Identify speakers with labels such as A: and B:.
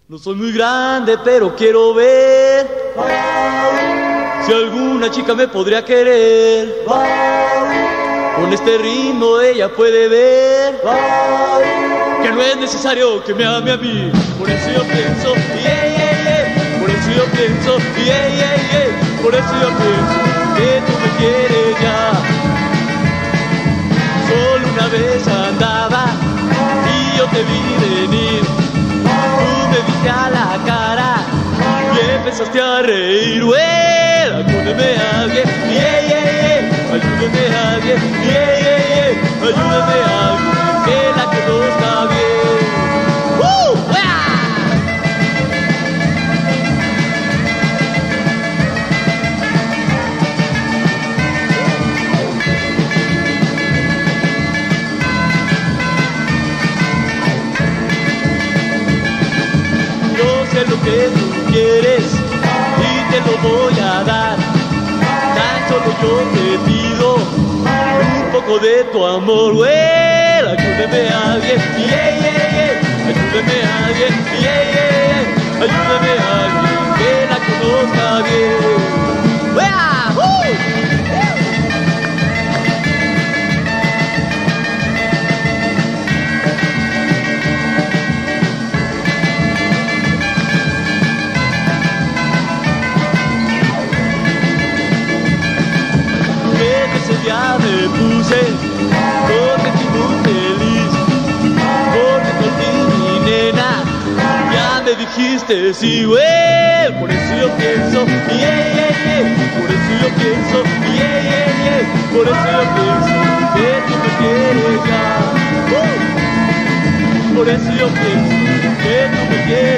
A: No soy muy grande, pero quiero ver si alguna chica me podría querer. Con este ritmo ella puede ver que no es necesario que me ame a mí. Por eso yo pienso, yeah, yeah, yeah. Por eso yo pienso, yeah, yeah, yeah. Por eso yo pienso que tú me quieres ya. Solo una vez andaba y yo te vi venir. Tú me viste a la cara y empezaste a reír. Well, ayúdame a alguien, yeah, yeah, yeah. Ayúdame a alguien, yeah, yeah, yeah. Ayúdame a alguien que la conozca bien. Yo sé lo que tú quieres y te lo voy a dar. Tan solo yo te pido un poco de tu amor. Well, ayúdame a alguien, yeah, yeah, yeah. Ayúdame a alguien, yeah, yeah, yeah. Ayúdame a alguien que la conozca bien. Ya me puse contento y muy feliz, porque por ti, mi nena, ya me dijiste sí, güey. Por eso yo pienso, yeah, yeah, yeah. Por eso yo pienso, yeah, yeah, yeah. Por eso yo pienso que tú me quieres ya. Por eso yo pienso que tú me quieres.